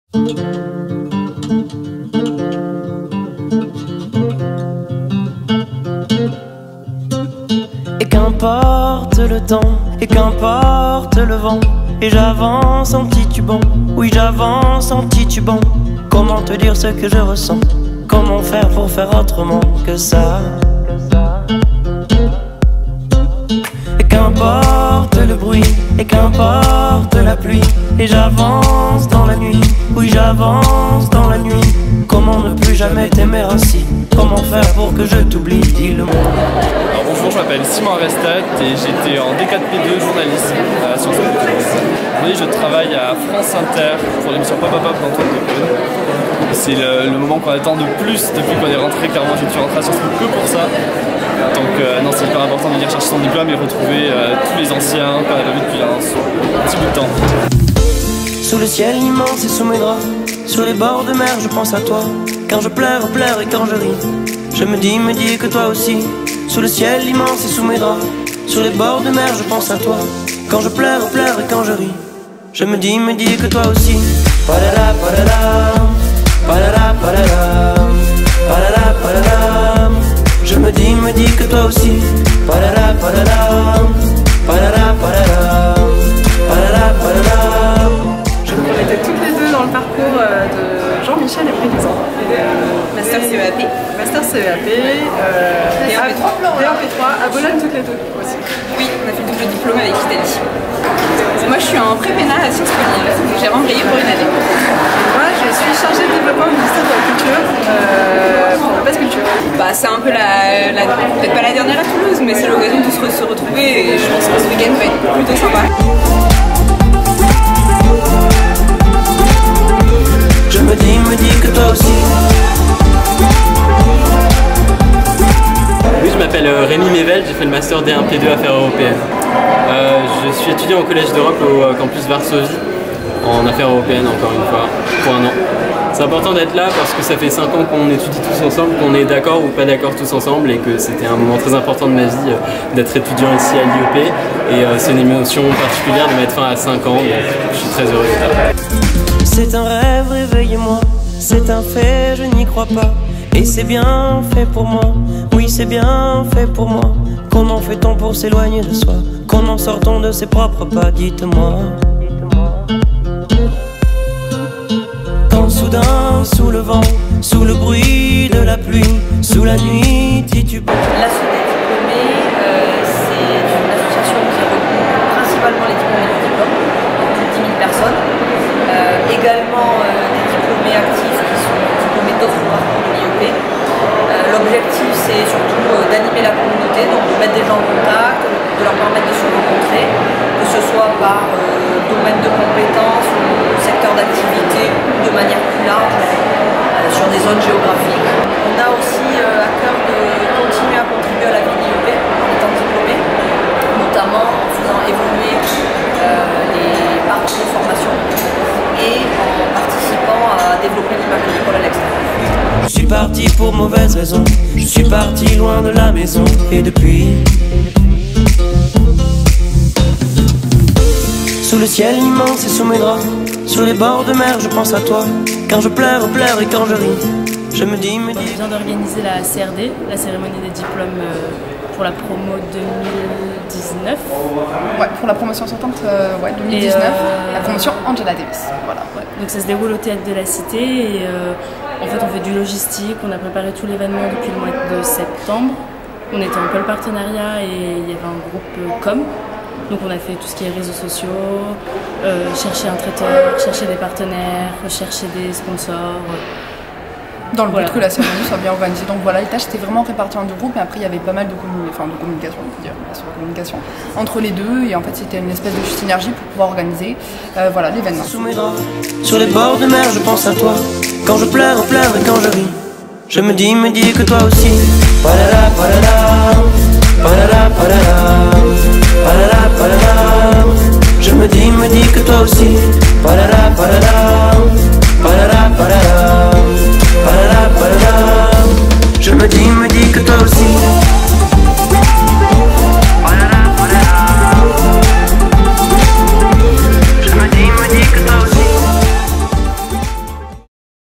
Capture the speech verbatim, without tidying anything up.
Et qu'importe le temps, et qu'importe le vent, et j'avance en titubant, oui j'avance en titubant. Comment te dire ce que je ressens? Comment faire pour faire autrement que ça? Et qu'importe le bruit, et qu'importe la pluie, et j'avance dans la nuit, oui j'avance dans la nuit. Comment ne plus jamais t'aimer ainsi? Comment faire pour que je t'oublie? Dis-le-moi. Alors bonjour, je m'appelle Simon Arestat et j'étais en D quatre P deux journalisme à Sciences Po. Aujourd'hui je travaille à France Inter pour l'émission Pop Pop Pop d'Antoine Decaune. C'est le, le moment qu'on attend de plus depuis qu'on est rentré, car moi je suis rentré à Sciences Po que pour ça. Donc euh, non, c'est hyper important de venir chercher son diplôme et retrouver euh, tous les anciens qu'on a pas vus depuis un, un petit bout de temps. Sous le ciel immense et sous mes draps, sur les bords de mer je pense à toi. Quand je pleure, pleure et quand je ris, je me dis, me dis que toi aussi. Sous le ciel immense et sous mes draps, sur les bords de mer je pense à toi. Quand je pleure, pleure et quand je ris, je me dis, me dis que toi aussi. Padada, padada, padada, padada, padada, padada. Je me dis, me dis que toi aussi. Padada, padada, padada, padada, padada, padada. On était toutes les deux dans le parcours de Jean-Michel et Prélisant. Master C E A P. Master C E A P. Euh, et à P trois à Bologne toutes les deux aussi. Oui, on a fait le double diplôme avec Italie. Moi je suis en pré-pénal à Sciences Po, donc j'ai rembrayé pour une année. Moi je suis chargée de développement au ministère de la Culture euh, pour la base culture. Bah, c'est un peu la, la peut-être pas la dernière à Toulouse, mais c'est l'occasion de se, se retrouver et je pense que ce week-end va être plutôt sympa. Je me dis, me dis que toi aussi. Oui, je m'appelle Rémi Mével, j'ai fait le master D un P deux Affaires européennes. Euh, je suis étudiant au Collège d'Europe au campus Varsovie, en Affaires européennes encore une fois, pour un an. C'est important d'être là parce que ça fait cinq ans qu'on étudie tous ensemble, qu'on est d'accord ou pas d'accord tous ensemble, et que c'était un moment très important de ma vie euh, d'être étudiant ici à l'I E P. Et euh, c'est une émotion particulière de mettre fin à cinq ans, donc je suis très heureux d'être là. C'est un rêve, réveille-moi, c'est un fait, je n'y crois pas. Et c'est bien fait pour moi, oui c'est bien fait pour moi. Comment fait-on pour s'éloigner de soi? Comment sort-on de ses propres pas? Dites-moi. Quand soudain, sous le vent, sous le bruit de la pluie, sous la nuit, titubant. L'Asso des diplômés, euh, c'est une association qui regroupe principalement les diplômés du diplôme, plus de dix mille personnes. Euh, également euh, des diplômés actifs qui sont diplômés d'autres parcours de l'I E P. Euh, L'objectif c'est surtout euh, d'animer la communauté, donc de mettre des gens en contact, de leur permettre de se rencontrer, que ce soit par euh, domaine de compétences ou secteur d'activité ou de manière plus large euh, sur des zones géographiques. On a aussi euh, à cœur de continuer à contribuer à la vie de l'I E P en étant diplômé, notamment en faisant évoluer euh, les parcours de formation et en participant à développer l'image de l'école à l'extérieur. Je suis parti pour mauvaise raison, je suis parti loin de la maison. Et depuis, sous le ciel immense et sous mes draps, sur les bords de mer je pense à toi. Quand je pleure, pleure et quand je ris, je me dis, me dis. On vient d'organiser la C R D, la cérémonie des diplômes pour la promo deux mille dix-neuf. Ouais, pour la promotion sortante euh, ouais, deux mille dix-neuf, euh, la promotion Angela Davis. Voilà. Ouais. Donc ça se déroule au Théâtre de la Cité et euh, en fait on fait du logistique, on a préparé tout l'événement depuis le mois de septembre. On était en pôle partenariat et il y avait un groupe euh, com. Donc on a fait tout ce qui est réseaux sociaux, euh, chercher un traiteur, chercher des partenaires, chercher des sponsors. Dans le but voilà. que la cérémonie soit bien organisée. Donc voilà, les tâches étaient vraiment réparties en deux groupes, et après il y avait pas mal de, communi enfin, de communication, on peut dire, bien sûr, de communication entre les deux, et en fait c'était une espèce de synergie pour pouvoir organiser euh, voilà, l'événement. Sous mes draps, sur les bords de mer je pense à toi. Quand je pleure, pleure et quand je ris, je me dis, me dis que toi aussi. Padada, padada, padada, padada, padada, padada.